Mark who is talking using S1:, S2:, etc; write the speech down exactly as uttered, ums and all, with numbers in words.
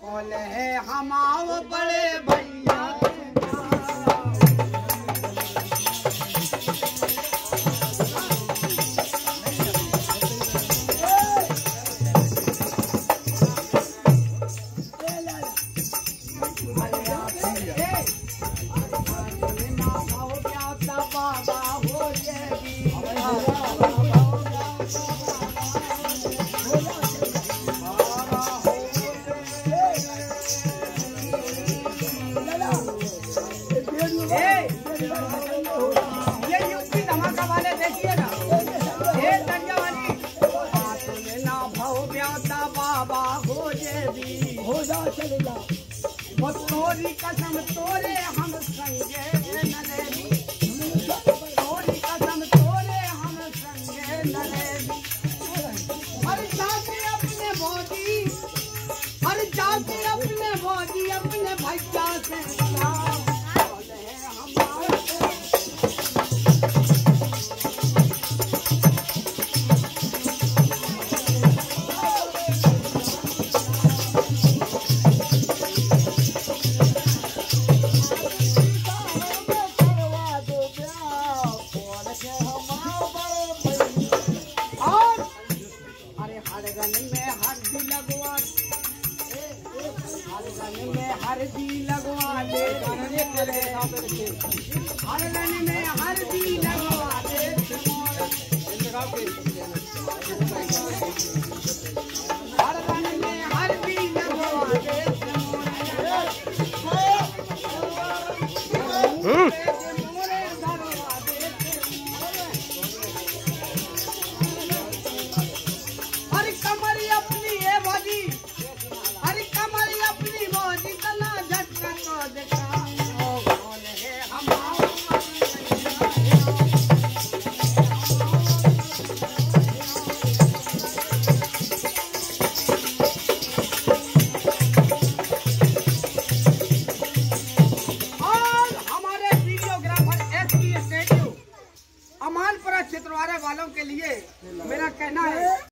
S1: बोले है हम आओ बड़े भैया तोरी कसम तोरे हम संगे नरेली तोरी कसम तोरे हम संगे नरेली हर जाके अपने भौजी हर जाके अपने भौजी अपने भैया से हल्दी लगवा दे हल्दी में हल्दी लगवा दे हल्दी में हल्दी लगवा दे हर कमरी अपनी है भाजी हर कमरी अपनी भाजी तना झटका तो देखा बोले है हम अमानपुरा क्षेत्र वाले वालों के लिए मेरा कहना है